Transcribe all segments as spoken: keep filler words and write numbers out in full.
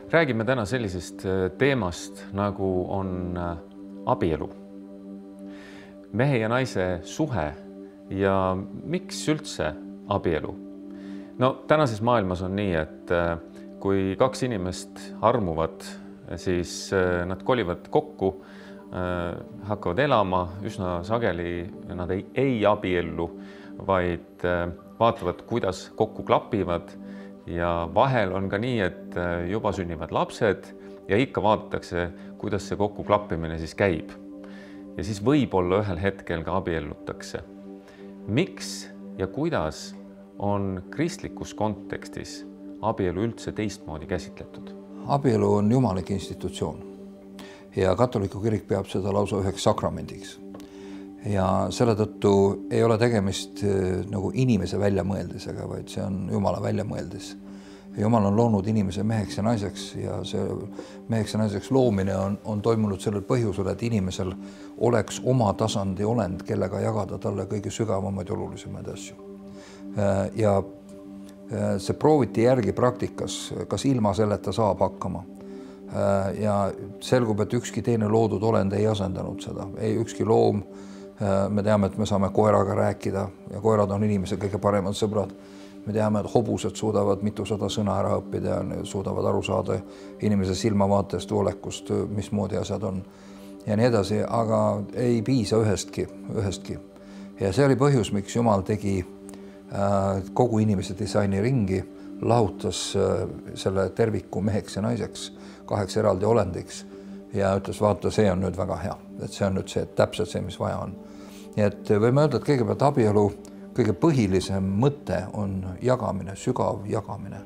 Räägime täna sellisest teemast, nagu on abielu. Mehe ja naise suhe ja miks üldse abielu? No tänases maailmas on nii, et kui kaks inimest armuvad, siis nad kolivad kokku, hakkavad elama, üsna sageli nad ei, ei abiellu, vaid vaatavad, kuidas kokku klapivad. Ja vahel on ka nii, et juba sünnivad lapsed ja ikka vaadatakse, kuidas see kokku klappimine siis käib. Ja siis võib-olla ühel hetkel ka abiellutakse. Miks ja kuidas on kristlikus kontekstis abielu üldse teistmoodi käsitletud? Abielu on jumalik institutsioon ja katoliku kirik peab seda lausa üheks sakramendiks. Ja selle tõttu ei ole tegemist nagu inimese väljamõeldisega, vaid see on Jumala väljamõeldis. Jumal on loonud inimese meheks ja naiseks ja see meheks ja naiseks loomine on, on toimunud sellel põhjusel, et inimesel oleks oma tasandi olend, kellega jagada talle kõige sügavamaid ja olulisemaid asju. Ja see prooviti järgi praktikas, kas ilma selleta saab hakkama. Ja selgub, et ükski teine loodud olend ei asendanud seda. Ei ükski loom. Me teame, et me saame koeraga rääkida ja koerad on inimese kõige paremad sõbrad. Me teame, et hobused suudavad mitusada sõna ära õppida ja suudavad aru saada inimese silmavaatest, olekust, mismoodi asjad on ja nii edasi, aga ei piisa ühestki, ühestki. Ja see oli põhjus, miks Jumal tegi kogu inimese disaini ringi, lahutas selle terviku meheks ja naiseks, kaheks eraldi olendiks ja ütles, vaata, see on nüüd väga hea, et see on nüüd see, täpselt see, mis vaja on. Nii et võime öelda, et kõigepealt abielu kõige põhilisem mõte on jagamine, sügav jagamine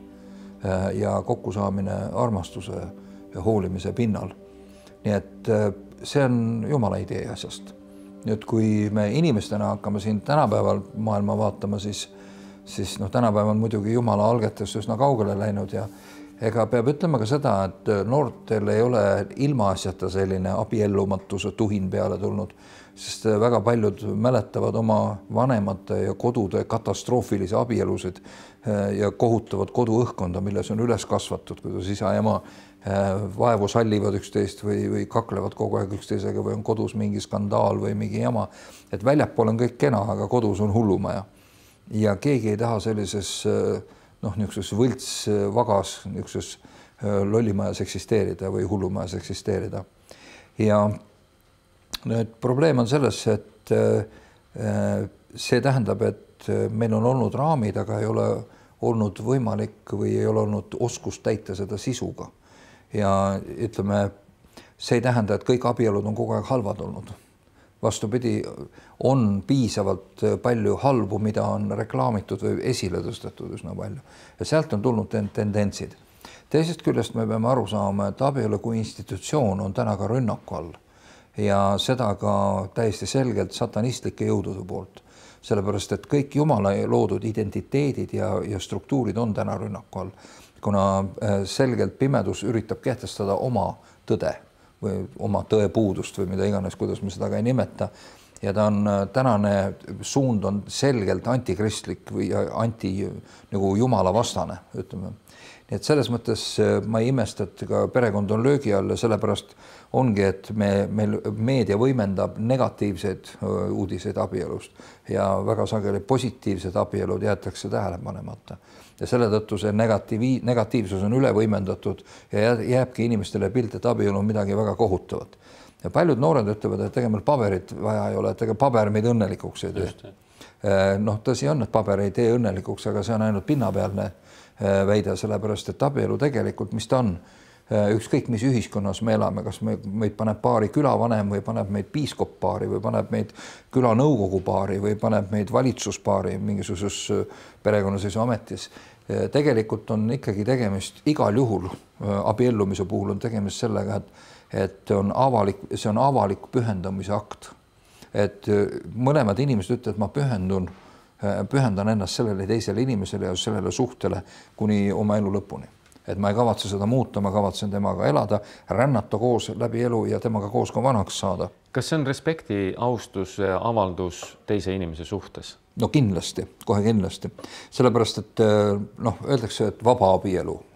ja kokkusaamine armastuse ja hoolimise pinnal. Nii et see on Jumala idee asjast. Nüüd, kui me inimestena hakkame siin tänapäeval maailma vaatama, siis, siis no, tänapäeval on muidugi Jumala algetest üsna kaugele läinud ja ega peab ütlema ka seda, et noortel ei ole ilmaasjata selline abiellumatuse tuhin peale tulnud, sest väga paljud mäletavad oma vanemate ja kodude katastroofilisi abielusid ja kohutavad koduõhkkonda, milles on üles kasvatud, kuidas isa ja ema vaevu sallivad üksteist või, või kaklevad kogu aeg üksteisega või on kodus mingi skandaal või mingi jama. Et väljapool on kõik kena, aga kodus on hullumaja. Ja keegi ei taha sellises noh, niisuguses võlts vagas, niisuguses lollimajas eksisteerida või hullumajas eksisteerida. Ja nüüd probleem on selles, et see tähendab, et meil on olnud raamid, aga ei ole olnud võimalik või ei ole olnud oskust täita seda sisuga. Ja ütleme, see ei tähenda, et kõik abielud on kogu aeg halvad olnud. Vastupidi, on piisavalt palju halbu, mida on reklaamitud või esile tõstetud üsna palju. Ja sealt on tulnud tendentsid. Teisest küljest me peame aru saama, et abielu kui institutsioon on täna ka rünnaku all. Ja seda ka täiesti selgelt satanistlike jõudude poolt. Sellepärast, et kõik Jumala loodud identiteedid ja, ja struktuurid on täna rünnaku all. Kuna selgelt pimedus üritab kehtestada oma tõde või oma tõe puudust või mida iganes, kuidas me seda ka ei nimeta. Ja ta on, tänane suund on selgelt antikristlik või anti nagu Jumala vastane, ütleme. Nii et selles mõttes ma ei imesta, et ka perekond on löögi all ja sellepärast ongi, et me, meil meedia võimendab negatiivseid uudiseid abielust ja väga sageli positiivsed abielud jäetakse tähele panemata. Ja selle tõttu see negatiivi, negatiivsus on üle võimendatud ja jääbki inimestele pilt, et abielu on midagi väga kohutavat. Ja paljud noored ütlevad, et ega meil paberit vaja ei ole, et ega paber meid õnnelikuks ei tee. Noh, tõsi on, et paber ei tee õnnelikuks, aga see on ainult pinnapealne väide, sellepärast, et abielu tegelikult, mis ta on, ükskõik mis ühiskonnas me elame, kas me, meid paneb paari külavanem või paneb meid piiskoppaari või paneb meid külanõukogu paari või paneb meid valitsuspaari mingisuguses perekonnasesu ametis. Tegelikult on ikkagi tegemist igal juhul abiellumise puhul on tegemist sellega, et, et on avalik, see on avalik pühendamise akt. Et mõlemad inimesed ütlevad, et ma pühendun, pühendan ennast sellele teisele inimesele ja sellele suhtele kuni oma elu lõpuni. Et ma ei kavatse seda muuta, ma kavatsen temaga elada, rännata koos läbi elu ja temaga koos ka vanaks saada. Kas see on respekti, austus, avaldus teise inimese suhtes? No kindlasti, kohe kindlasti. Sellepärast, et noh, öeldakse, et vaba abielu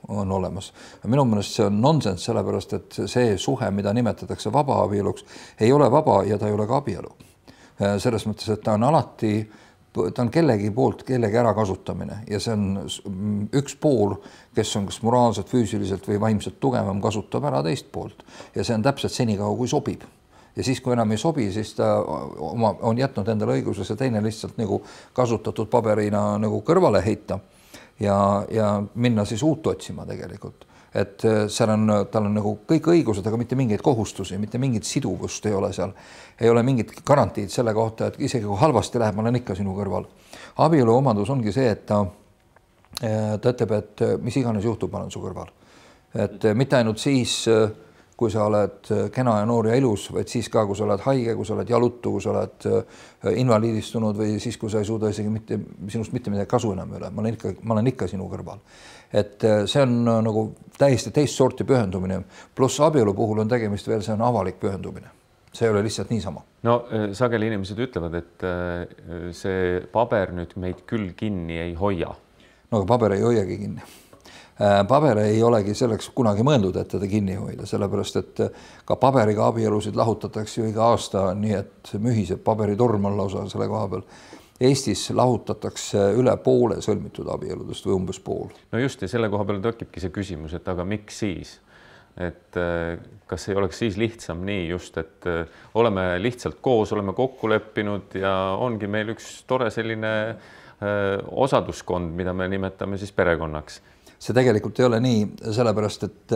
on olemas. Minu meelest see on nonsense, sellepärast et see suhe, mida nimetatakse vaba abieluks, ei ole vaba ja ta ei ole ka abielu. Selles mõttes, et ta on alati, ta on kellegi poolt kellegi ära kasutamine ja see on üks pool, kes on kas moraalselt, füüsiliselt või vaimselt tugevam, kasutab ära teist poolt ja see on täpselt senikaua, kui sobib. Ja siis, kui enam ei sobi, siis ta oma, on jätnud endale õiguse see teine lihtsalt nagu kasutatud paberina nagu kõrvale heita ja, ja minna siis uut otsima tegelikult. Et seal on, tal on nagu kõik õigused, aga mitte mingeid kohustusi, mitte mingit siduvust ei ole seal. Ei ole mingit garantiid selle kohta, et isegi kui halvasti läheb, ma olen ikka sinu kõrval. Abielu omadus ongi see, et ta, ta ütleb, et mis iganes juhtub, ma olen su kõrval. Et mitte ainult siis, kui sa oled kena ja noor ja ilus, vaid siis ka, kui sa oled haige, kui sa oled jalutu, kui sa oled invaliidistunud või siis, kui sa ei suuda isegi mitte, sinust mitte midagi kasu enam üle. Ma olen ikka, ma olen ikka sinu kõrval. Et see on nagu täiesti teist sorti pühendumine. Pluss abielu puhul on tegemist veel, see on avalik pühendumine. See ei ole lihtsalt niisama. No sageli inimesed ütlevad, et see paber nüüd meid küll kinni ei hoia. No aga paber ei hoiagi kinni. Paber ei olegi selleks kunagi mõeldud, et teda kinni hoida, sellepärast, et ka paberiga abielusid lahutatakse ju iga aasta, nii et mühiseb paberitorm on lausa selle koha peal. Eestis lahutatakse üle poole sõlmitud abieludest või umbes pool. No just, ja selle koha peal tekibki see küsimus, et aga miks siis? Et kas ei oleks siis lihtsam nii just, et oleme lihtsalt koos, oleme kokku leppinud ja ongi meil üks tore selline osaduskond, mida me nimetame siis perekonnaks. See tegelikult ei ole nii, sellepärast, et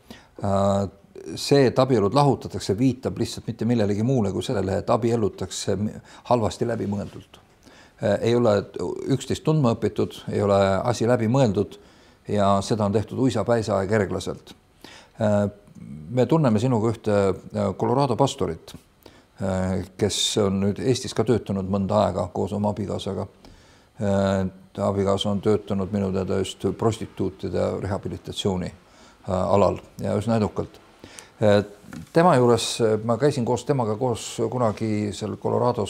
see, et abielud lahutatakse, viitab lihtsalt mitte millelegi muule kui sellele, et abiellutakse halvasti läbi mõeldult. Ei ole üksteist tundma õpitud, ei ole asi läbi mõeldud ja seda on tehtud uisapäisa ja kerglaselt. Me tunneme sinuga ühte Colorado pastorit, kes on nüüd Eestis ka töötanud mõnda aega koos oma abikaasaga. Abikaasa on töötanud minu teada just prostituutide rehabilitatsiooni alal ja üsna edukalt. Tema juures, ma käisin koos temaga koos kunagi seal Colorados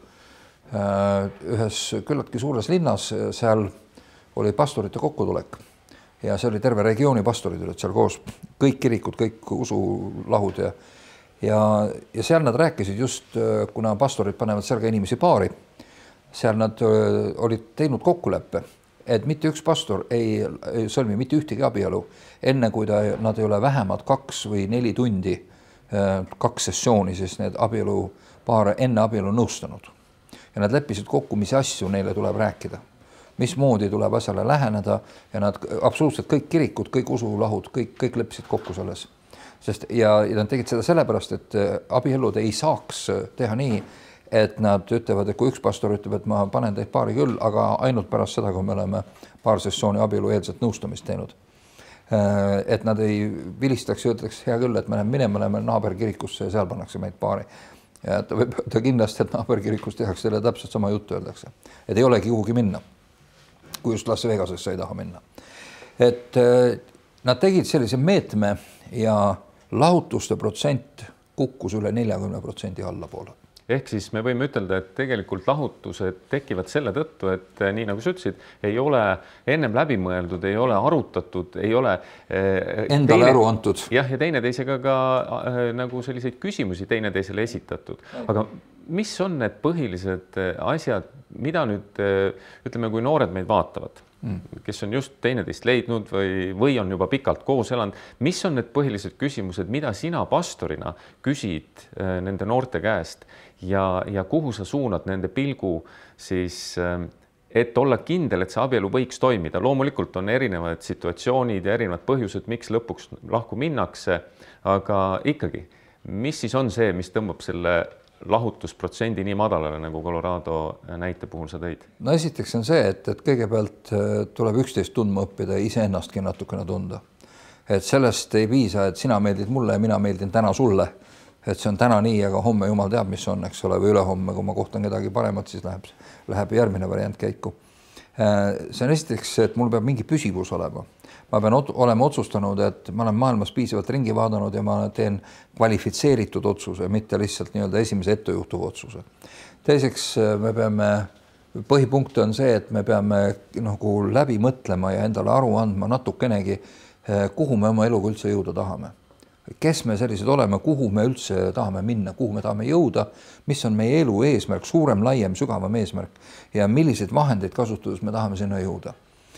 ühes küllaltki suures linnas, seal oli pastorite kokkutulek ja see oli terve regiooni pastorid olid seal koos, kõik kirikud, kõik usulahud ja, ja, ja seal nad rääkisid just, kuna pastorid panevad seal ka inimesi paari, seal nad olid teinud kokkuleppe, et mitte üks pastor ei, ei sõlmi mitte ühtegi abielu, enne kui ta, nad ei ole vähemalt kaks või neli tundi, kaks sessiooni, siis need abielu paare enne abielu nõustanud. Ja nad leppisid kokku, mis asju neile tuleb rääkida, mismoodi tuleb asjale läheneda ja nad absoluutselt kõik kirikud, kõik usulahud, kõik, kõik leppisid kokku selles. Sest, ja, ja nad tegid seda sellepärast, et abielud ei saaks teha nii, et nad ütlevad, et kui üks pastor ütleb, et ma panen teid paari küll, aga ainult pärast seda, kui me oleme paar sessiooni abielu eelselt nõustamist teinud. Et nad ei vilistaks ja ütleks, hea küll, et me läheme minema, läheme naaberkirikusse ja seal pannakse meid paari. Ja ta võib öelda kindlasti, et naaberkirikus tehakse selle täpselt sama juttu öeldakse. Et ei olegi kuhugi minna, kui just Las Vegasesse ei taha minna. Et nad tegid sellise meetme ja lahutuste protsent kukkus üle neljakümne protsendi alla poole. Ehk siis me võime ütelda, et tegelikult lahutused tekivad selle tõttu, et nii nagu sa ütlesid, ei ole ennem läbi mõeldud, ei ole arutatud, ei ole endale teine, aru antud. Jah, ja teineteisega ka äh, nagu selliseid küsimusi teineteisele esitatud. Aga mis on need põhilised asjad, mida nüüd ütleme, kui noored meid vaatavad, mm. kes on just teineteist leidnud või, või on juba pikalt koos elanud, mis on need põhilised küsimused, mida sina pastorina küsid äh, nende noorte käest ja, ja kuhu sa suunad nende pilgu siis, et olla kindel, et see abielu võiks toimida. Loomulikult on erinevad situatsioonid ja erinevad põhjused, miks lõpuks lahku minnakse, aga ikkagi, mis siis on see, mis tõmbab selle lahutusprotsendi nii madalale, nagu Colorado näite puhul sa tõid? No esiteks on see, et, et kõigepealt tuleb üksteist tundma õppida ja iseennastki natukene tunda. Et sellest ei piisa, et sina meeldid mulle ja mina meeldin täna sulle. Et see on täna nii, aga homme jumal teab, mis on, eks ole, või ülehomme, kui ma kohtan kedagi paremat, siis läheb, läheb järgmine variant käiku. See on esiteks, et mul peab mingi püsivus olema. Ma pean olema otsustanud, et ma olen maailmas piisavalt ringi vaadanud ja ma teen kvalifitseeritud otsuse, mitte lihtsalt nii-öelda esimese ettejuhtuva otsuse. Teiseks me peame, põhipunkt on see, et me peame nagu läbi mõtlema ja endale aru andma natukenegi, kuhu me oma eluga üldse jõuda tahame. Kes me sellised oleme, kuhu me üldse tahame minna, kuhu me tahame jõuda, mis on meie elu eesmärk, suurem, laiem, sügavam eesmärk ja milliseid vahendeid kasutades me tahame sinna jõuda.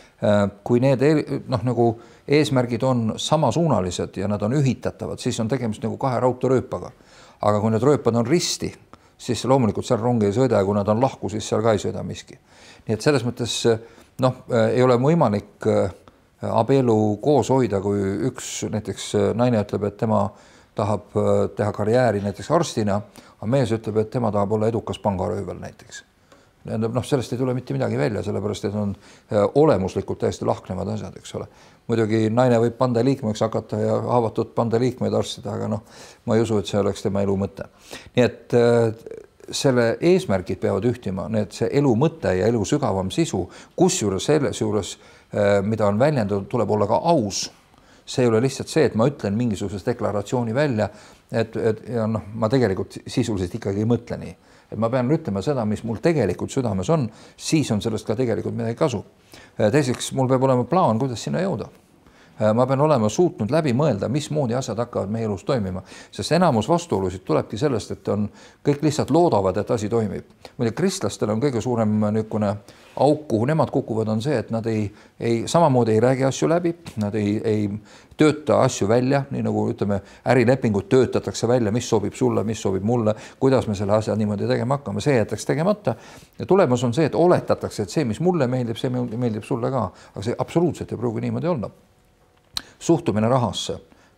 Kui need noh, nagu eesmärgid on samasuunalised ja nad on ühitatavad, siis on tegemist nagu kahe raudteerööpaga. Aga kui need rööpad on risti, siis loomulikult seal rongi ei sõida ja kui nad on lahku, siis seal ka ei sõida miski. Nii et selles mõttes noh, ei ole võimalik abielu koos hoida, kui üks näiteks naine ütleb, et tema tahab teha karjääri näiteks arstina, aga mees ütleb, et tema tahab olla edukas pangaröövel näiteks. Noh, sellest ei tule mitte midagi välja, sellepärast, et on olemuslikult täiesti lahknevad asjad, eks ole. Muidugi naine võib pandeliikmeks hakata ja haavatud pandeliikmeid arstida, aga noh, ma ei usu, et see oleks tema elu mõte. Nii et selle eesmärgid peavad ühtima, need see elu mõte ja elu sügavam sisu, kusjuures selles juures, mida on väljendatud, tuleb olla ka aus. See ei ole lihtsalt see, et ma ütlen mingisuguse deklaratsiooni välja, et, et ja noh, ma tegelikult sisuliselt ikkagi ei mõtle nii. Et ma pean ütlema seda, mis mul tegelikult südames on, siis on sellest ka tegelikult midagi kasu. Teiseks, mul peab olema plaan, kuidas sinna jõuda. Ma pean olema suutnud läbi mõelda, mismoodi asjad hakkavad meie elus toimima, sest enamus vastuolusid tulebki sellest, et on kõik lihtsalt loodavad, et asi toimib. Muide, kristlastel on kõige suurem niisugune auk, kuhu nemad kukuvad, on see, et nad ei, ei, samamoodi ei räägi asju läbi, nad ei, ei tööta asju välja, nii nagu ütleme, ärilepingud töötatakse välja, mis sobib sulle, mis sobib mulle, kuidas me selle asja niimoodi tegema hakkame, see jätaks tegemata. Ja tulemus on see, et oletatakse, et see, mis mulle meeldib, see meeldib sulle ka, aga see absoluutselt ei pruugi niimoodi olla. Suhtumine rahasse,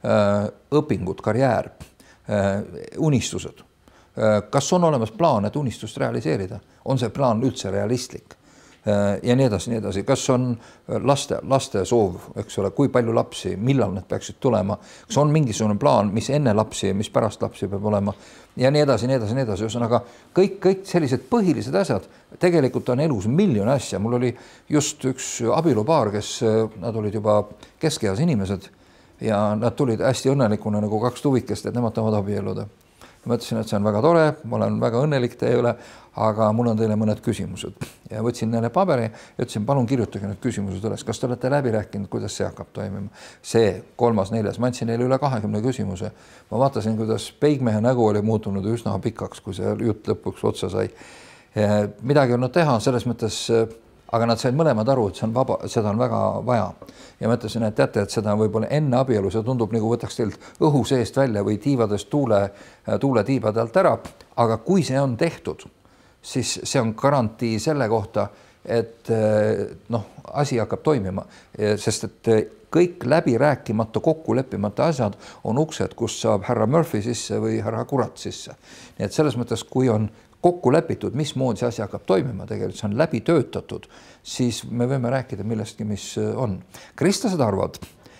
õpingud, karjäär, unistused. Kas on olemas plaan, et unistust realiseerida? On see plaan üldse realistlik? Ja nii edasi, nii edasi. Kas on laste, laste soov, eks ole, kui palju lapsi, millal need peaksid tulema? Kas on mingisugune plaan, mis enne lapsi ja mis pärast lapsi peab olema? Ja nii edasi, nii edasi, nii edasi. Ühesõnaga, kõik, kõik sellised põhilised asjad, tegelikult on elus miljon asja. Mul oli just üks abielupaar, kes nad olid juba keskeas inimesed ja nad tulid hästi õnnelikuna nagu kaks tuvikest, et nemad tahavad abielluda. Ma ütlesin, et see on väga tore, ma olen väga õnnelik teie üle, aga mul on teile mõned küsimused. Ja võtsin neile paberi ja ütlesin, palun kirjutage need küsimused üles. Kas te olete läbi rääkinud, kuidas see hakkab toimima? See kolmas, neljas. Ma andsin neile üle kahekümne küsimuse. Ma vaatasin, kuidas peigmehe nägu oli muutunud üsna pikaks, kui see jutt lõpuks otsa sai. Midagi on nad teha, selles mõttes, aga nad said mõlemad aru, et see on vaba, seda on väga vaja. Ja ma ütlesin, et teate, et seda võib-olla enne abielu, see tundub nagu võtaks teilt õhu seest välja või tiivadest tuule, tuule tiibadelt ära, aga kui see on tehtud, siis see on garantii selle kohta, et noh, asi hakkab toimima, sest et kõik läbi rääkimata, kokku leppimata asjad on uksed, kus saab härra Murphy sisse või härra Kurat sisse. Nii et selles mõttes, kui on kokku lepitud, mismoodi see asi hakkab toimima, tegelikult see on läbi töötatud, siis me võime rääkida millestki, mis on. Kristlased arvavad,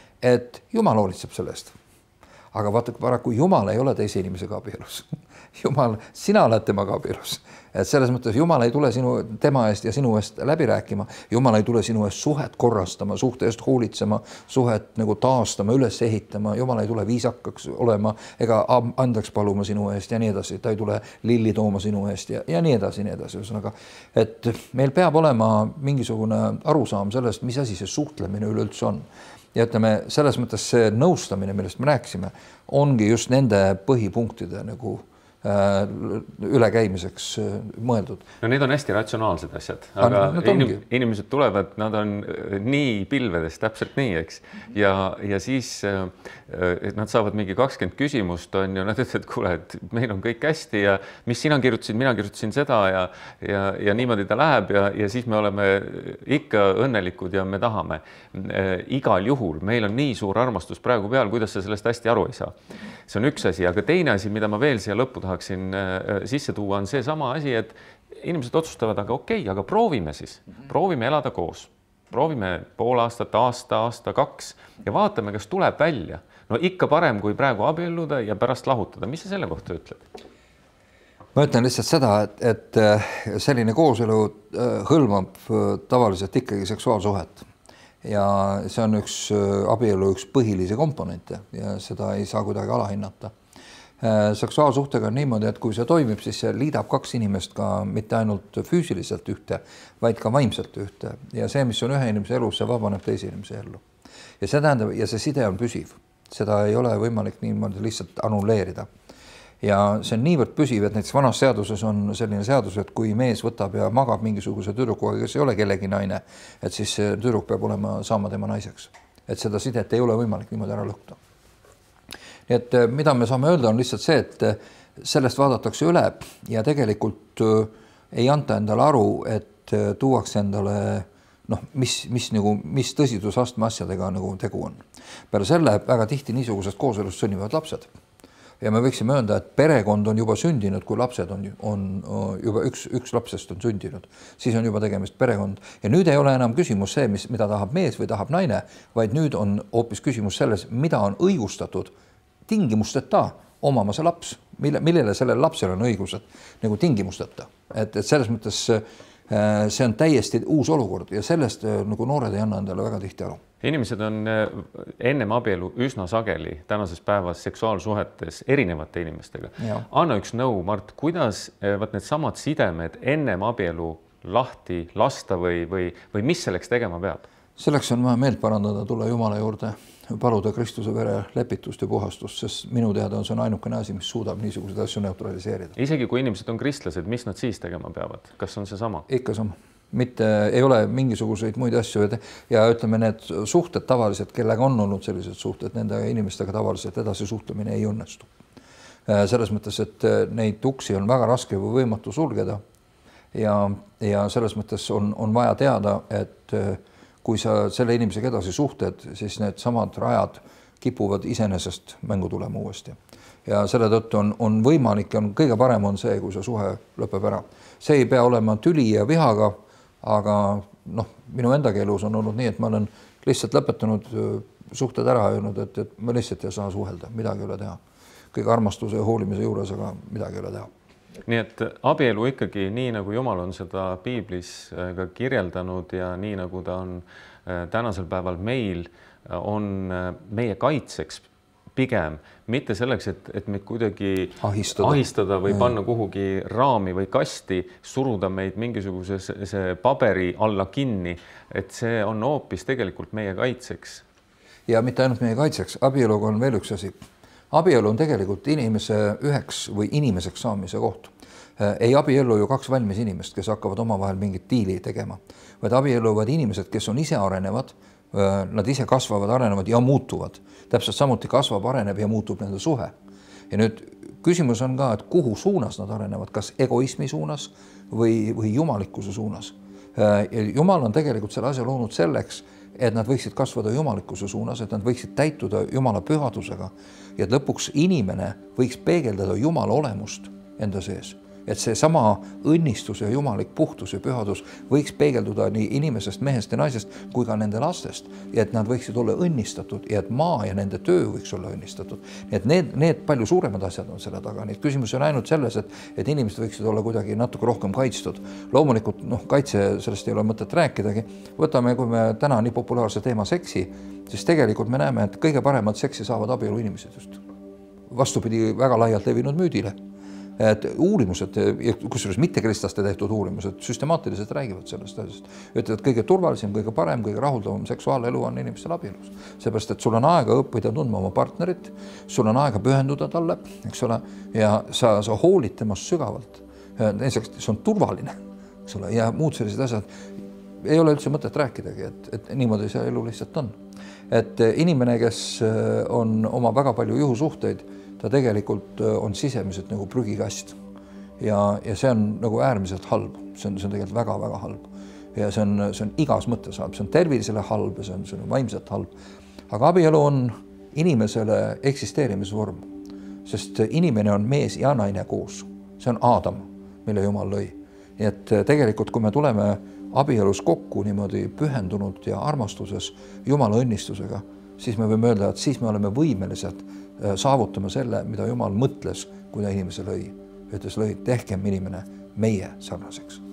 et Jumal hoolitseb sellest. Aga vaata, paraku Jumal ei ole teise inimesega abielus. Jumal, sina oled temaga abielus. Et selles mõttes Jumal ei tule sinu, tema eest ja sinu eest läbi rääkima. Jumal ei tule sinu eest suhet korrastama, suhte eest hoolitsema, suhet nagu taastama, üles ehitama. Jumal ei tule viisakaks olema ega andeks paluma sinu eest ja nii edasi. Ta ei tule lilli tooma sinu eest ja, ja nii edasi, nii edasi. Ühesõnaga, et meil peab olema mingisugune arusaam sellest, mis asi see suhtlemine üleüldse on. Ja ütleme, selles mõttes see nõustamine, millest me rääkisime, ongi just nende põhipunktide nagu ülekäimiseks mõeldud. No need on hästi ratsionaalsed asjad, aga inim, inimesed tulevad, nad on nii pilvedes täpselt nii, eks. Ja, ja siis et nad saavad mingi kakskümmend küsimust on ju, nad ütlevad, kuule, et meil on kõik hästi ja mis sina kirjutasid, mina kirjutasin seda ja, ja, ja niimoodi ta läheb ja, ja siis me oleme ikka õnnelikud ja me tahame. Igal juhul meil on nii suur armastus praegu peal, kuidas sa sellest hästi aru ei saa. See on üks asi, aga teine asi, mida ma veel siia lõppu tahaksin sisse tuua, on see sama asi, et inimesed otsustavad, aga okei, aga proovime siis, proovime elada koos, proovime pool aastat, aasta, aasta, kaks ja vaatame, kas tuleb välja. No ikka parem, kui praegu abielluda ja pärast lahutada. Mis sa selle kohta ütled? Ma ütlen lihtsalt seda, et, et selline kooselu hõlmab tavaliselt ikkagi seksuaalsuhet. Ja see on üks abielu üks põhilisi komponente ja seda ei saa kuidagi alahinnata. seksuaalsuhtega on niimoodi, et kui see toimib, siis see liidab kaks inimest ka mitte ainult füüsiliselt ühte, vaid ka vaimselt ühte ja see, mis on ühe inimese elus, see vabaneb teise inimese ellu. Ja see tähendab, ja see side on püsiv, seda ei ole võimalik niimoodi lihtsalt annulleerida. Ja see on niivõrd püsiv, et näiteks vanas seaduses on selline seadus, et kui mees võtab ja magab mingisuguse tüdrukuga, kes ei ole kellegi naine, et siis see tüdruk peab olema saama tema naiseks. Et seda sidet ei ole võimalik niimoodi ära lõhkuda. Et mida me saame öelda on lihtsalt see, et sellest vaadatakse üle ja tegelikult ei anta endale aru, et tuuakse endale noh, mis, mis, nagu, mis tõsidusastme asjadega nagu tegu on. Peale selle väga tihti niisugusest kooselust sünnivad lapsed. Ja me võiksime öelda, et perekond on juba sündinud, kui lapsed on, on juba üks, üks lapsest on sündinud. Siis on juba tegemist perekond. Ja nüüd ei ole enam küsimus see, mis, mida tahab mees või tahab naine, vaid nüüd on hoopis küsimus selles, mida on õigustatud tingimusteta omama see laps, mille, millele sellel lapsel on õigused nagu tingimusteta. Et, et selles mõttes see on täiesti uus olukord ja sellest nagu noored ei anna endale väga tihti aru. Inimesed on ennem abielu üsna sageli tänases päevas seksuaalsuhetes erinevate inimestega. Ja. Anna üks nõu, Mart, kuidas võt need samad sidemed ennem abielu lahti lasta või, või, või mis selleks tegema peab? Selleks on vaja meelt parandada, tulla Jumala juurde, paluda Kristuse vere lepitust ja puhastust, sest minu teada on see ainukene asi, mis suudab niisuguseid asju neutraliseerida. Isegi kui inimesed on kristlased, mis nad siis tegema peavad? Kas on see sama? Ikka sama. Mitte ei ole mingisuguseid muid asju ja ütleme, need suhted tavaliselt, kellega on olnud sellised suhted, nende inimestega tavaliselt edasi suhtlemine ei õnnestu. Selles mõttes, et neid uksi on väga raske või võimatu sulgeda ja, ja selles mõttes on, on vaja teada, et kui sa selle inimesega edasi suhted, siis need samad rajad kipuvad iseenesest mängu tulema uuesti. Ja selle tõttu on, on võimalik, on kõige parem on see, kui see suhe lõpeb ära. See ei pea olema tüli ja vihaga, aga noh, minu endagi elus on olnud nii, et ma olen lihtsalt lõpetanud suhted ära öelnud, et, et ma lihtsalt ei saa suhelda, midagi ei ole teha. Kõige armastuse ja hoolimise juures, aga midagi ei ole teha. Nii et abielu ikkagi nii, nagu Jumal on seda piiblis ka kirjeldanud ja nii, nagu ta on tänasel päeval meil, on meie kaitseks pigem, mitte selleks, et, et meid kuidagi ahistada, ahistada või panna kuhugi raami või kasti, suruda meid mingisuguse see paberi alla kinni, et see on hoopis tegelikult meie kaitseks. Ja mitte ainult meie kaitseks, abieluga on veel üks asi. Abielu on tegelikult inimese üheks või inimeseks saamise koht. Ei abielu ju kaks valmis inimest, kes hakkavad omavahel mingit diili tegema, vaid abieluvad inimesed, kes on ise arenevad, nad ise kasvavad, arenevad ja muutuvad. Täpselt samuti kasvab, areneb ja muutub nende suhe. Ja nüüd küsimus on ka, et kuhu suunas nad arenevad, kas egoismi suunas või, või jumalikkuse suunas. Jumal on tegelikult selle asja loonud selleks, et nad võiksid kasvada jumalikkuse suunas, et nad võiksid täituda Jumala pühadusega ja et lõpuks inimene võiks peegeldada Jumala olemust enda sees. Et see sama õnnistus ja jumalik puhtus ja pühadus võiks peegelduda nii inimesest, mehest ja naisest kui ka nende lastest ja et nad võiksid olla õnnistatud ja et maa ja nende töö võiks olla õnnistatud. Nii et need, need palju suuremad asjad on selle taga. Nii et küsimus on ainult selles, et, et inimesed võiksid olla kuidagi natuke rohkem kaitstud. Loomulikult noh, kaitse sellest ei ole mõtet rääkidagi. Võtame, kui me täna nii populaarse teema seksi, siis tegelikult me näeme, et kõige paremat seksi saavad abielu inimesed just. Vastupidi väga laialt levinud müüdile. Et uurimused, kusjuures mittekristlaste tehtud uurimused süstemaatiliselt räägivad sellest asjast. Ütlevad, et kõige turvalisem, kõige parem, kõige rahuldavam seksuaalelu on inimestel abielus. Seepärast, et sul on aega õppida tundma oma partnerit, sul on aega pühenduda talle, eks ole, ja sa, sa hoolid temast sügavalt. Näiteks, see on turvaline, eks ole, ja muud sellised asjad ei ole üldse mõtet rääkidagi, et, et niimoodi see elu lihtsalt on. Et inimene, kes on oma väga palju juhusuhteid, ta tegelikult on sisemiselt nagu prügikast ja, ja see on nagu äärmiselt halb. See on, see on tegelikult väga-väga halb. Ja see on, see on igas mõttes halb. See on tervisele halb ja see on, see on vaimselt halb. Aga abielu on inimesele eksisteerimisvorm, sest inimene on mees ja naine koos. See on Aadam, mille Jumal lõi. Nii et tegelikult, kui me tuleme abielus kokku niimoodi pühendunud ja armastuses Jumala õnnistusega, siis me võime öelda, et siis me oleme võimelised saavutama selle, mida Jumal mõtles, kui ta inimese lõi. Ütles lõi, tehkem inimene meie sarnaseks.